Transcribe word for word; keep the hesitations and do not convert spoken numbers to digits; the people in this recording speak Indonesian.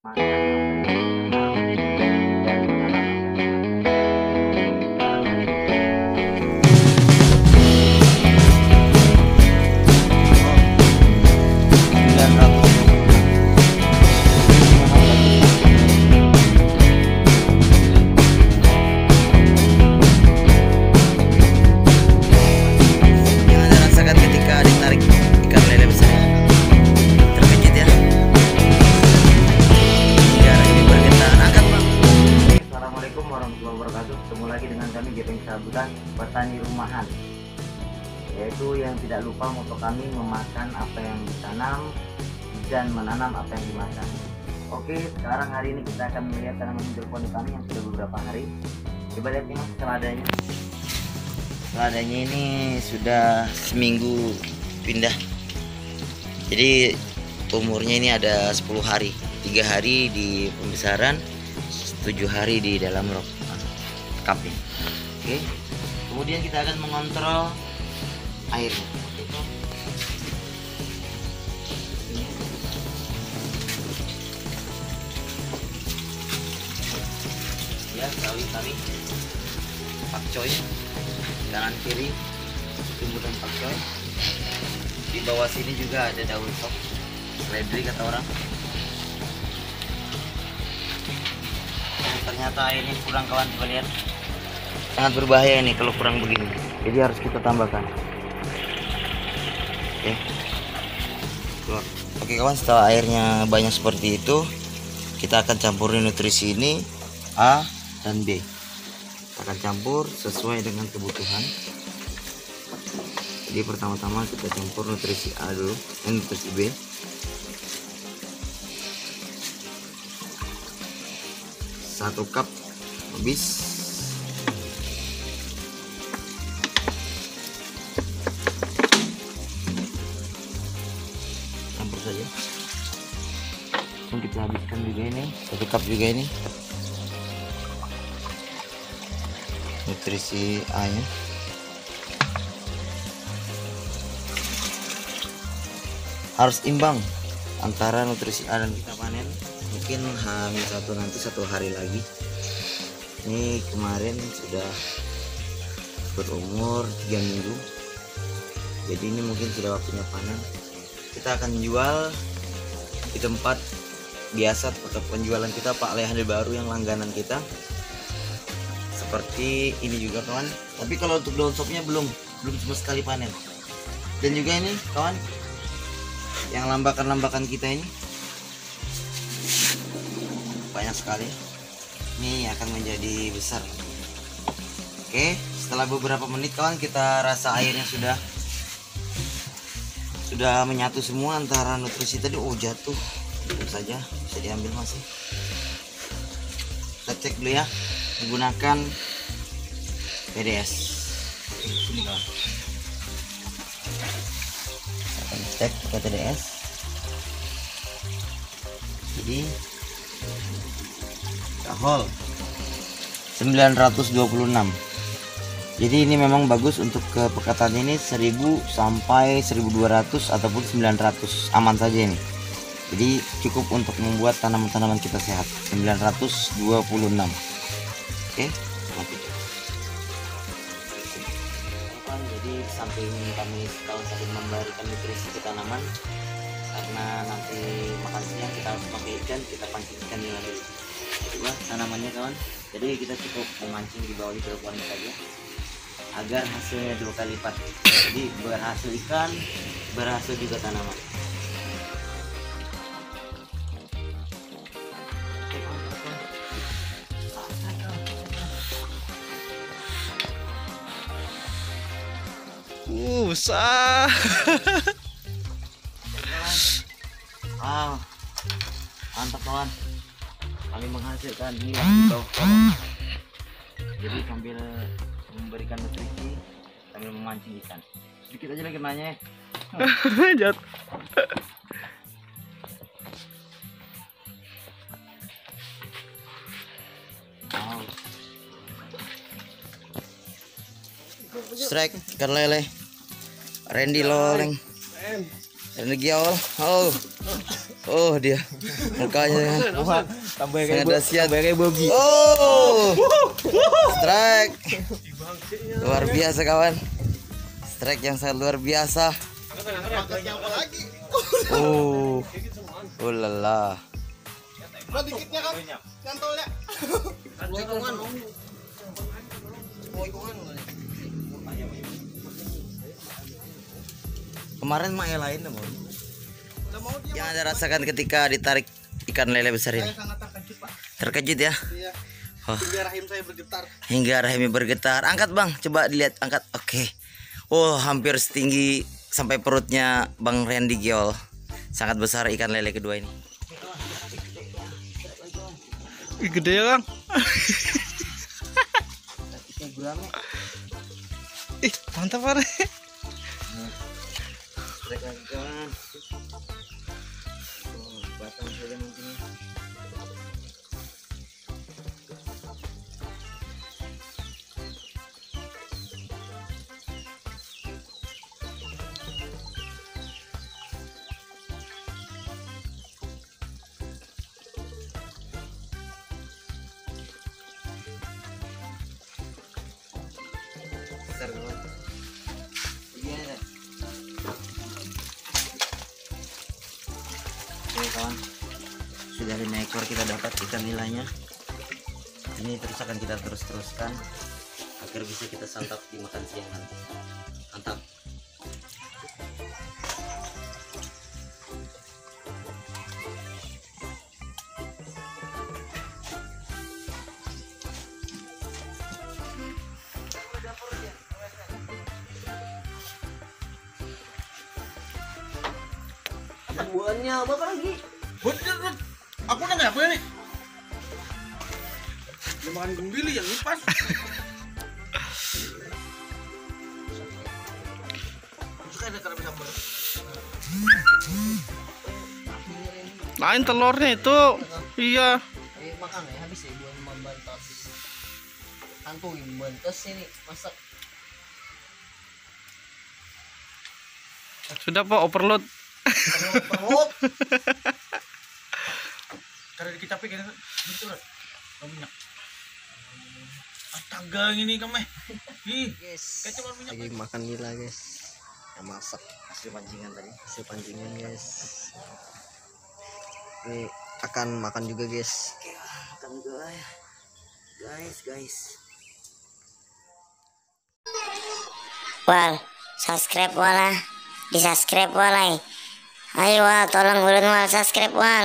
makan apa yang ditanam dan menanam apa yang Gimana rasakan ketika ditarik ikan lele besar? Terkejut ya? Negara ini bergetar angkat bang. Assalamualaikum warahmatullahi wabarakatuh. Ketemu lagi dengan kami Gepeng Sabutan Petani Rumahan, yaitu yang tidak lupa moto kami memakan apa yang ditanam dan menanam apa yang dimakan. Oke, sekarang hari ini kita akan melihat tanaman hidroponik kami yang sudah beberapa hari. Coba lihat nih mas, seladanya. Seladanya ini sudah seminggu pindah. Jadi umurnya ini ada sepuluh hari. Tiga hari di pembesaran, tujuh hari di dalam rok kaping. Oke. Kemudian kita akan mengontrol airnya. Ya, kali kami pakcoy kanan kiri tumbuhan pakcoy. Di bawah sini juga ada daun sop, seledri kata orang. Dan ternyata ini kurang, kawan, coba lihat. Sangat berbahaya ini kalau kurang begini. Jadi harus kita tambahkan. Oke. Keluar. Oke kawan, setelah airnya banyak seperti itu, kita akan campurin nutrisi ini A dan B. Kita akan campur sesuai dengan kebutuhan. Jadi pertama-tama kita campur nutrisi A dulu, dan nutrisi B. Satu cup habis. Campur saja. Dan kita habiskan juga ini, satu cup juga ini. Nutrisi A nya. Harus imbang antara nutrisi A dan kita panen. Mungkin hamil satu nanti satu hari lagi. Ini kemarin sudah berumur tiga minggu. Jadi ini mungkin sudah waktunya panen. Kita akan jual di tempat biasa, tempat penjualan kita, Pak Lehan baru yang langganan kita. Seperti ini juga kawan. Tapi kalau untuk daun sopnya belum belum sama sekali panen. Dan juga ini kawan, yang lambakan-lambakan kita ini banyak sekali. Ini akan menjadi besar. Oke, setelah beberapa menit kawan, kita rasa airnya sudah sudah menyatu semua antara nutrisi tadi. Oh, jatuh. Tentu saja bisa diambil masih. Kita cek dulu ya menggunakan P D S. Sini kawan. Kita akan cek pakai P D S. Jadi kahol sembilan ratus dua puluh enam. Jadi ini memang bagus untuk kepekatan ini seribu sampai seribu dua ratus ataupun sembilan ratus, aman saja ini. Jadi cukup untuk membuat tanaman-tanaman kita sehat. Sembilan ratus dua puluh enam. Oke, mati. Jadi samping kami setahun sambil memberikan nutrisi ke tanaman, karena nanti makan siang kita harus pakai ikan, kita pancing ikan di dulu. Coba tanamannya kawan. Jadi kita cukup memancing di bawah hidroponik saja agar hasilnya dua kali lipat. Jadi berhasil ikan, berhasil juga tanaman. Uh, besar. Wow, mantap kawan. Kami menghasilkan ini bawah kolong. Jadi sambil memberikan nutrisi, sambil memancing ikan. Sedikit aja lagi nanya. Jat. Wow. Strike ikan lele. Randy Loleng. Randy Giol. Oh. Oh dia mukanya Tambah sangat dahsyat. kayak Bobby. Oh, strike luar biasa kawan, strike yang sangat luar biasa. Oh, oh lala. Kemarin mah yang lain namun yang ada rasakan ketika ditarik ikan lele besar ini. Terkejut ya. Oh. Hingga rahim saya bergetar. Hingga rahimnya bergetar. Angkat bang, coba dilihat, angkat. Oke. Oh, hampir setinggi sampai perutnya Bang Randy Giol. Sangat besar ikan lele kedua ini. Ih, gede ya bang. Ih, mantap pak. Rekan-rekan. Oh, batang saja mungkin. Besar kawan. Iya. Oke kawan, sudah lima ekor kita dapat ikan nilainya. Ini terus akan kita terus-teruskan agar bisa kita santap di makan siang nanti. Mantap. Buahnya apa lagi? Buat, buat. Aku nanya apa ini? Dia makan gumbili yang lipas. Suka ada kerap sambal. Lain telurnya itu. Iya. Eh makan ya habis ya buah membantas. Kantongin bantas ini masak. Sudah pak, overload. Perut. Karena kita pikir gitu lah. Minyak. Astaga ini kamu. Ih, Guys. kayak cuma minyak. Lagi makan nila guys. Yang masak Hasil pancingan tadi. hasil pancingan guys. Ini akan makan juga guys. Oke, makan juga ya. Guys, guys. Wal, subscribe wala, di subscribe walai. Ayo wal, tolong ulun wal subscribe wal.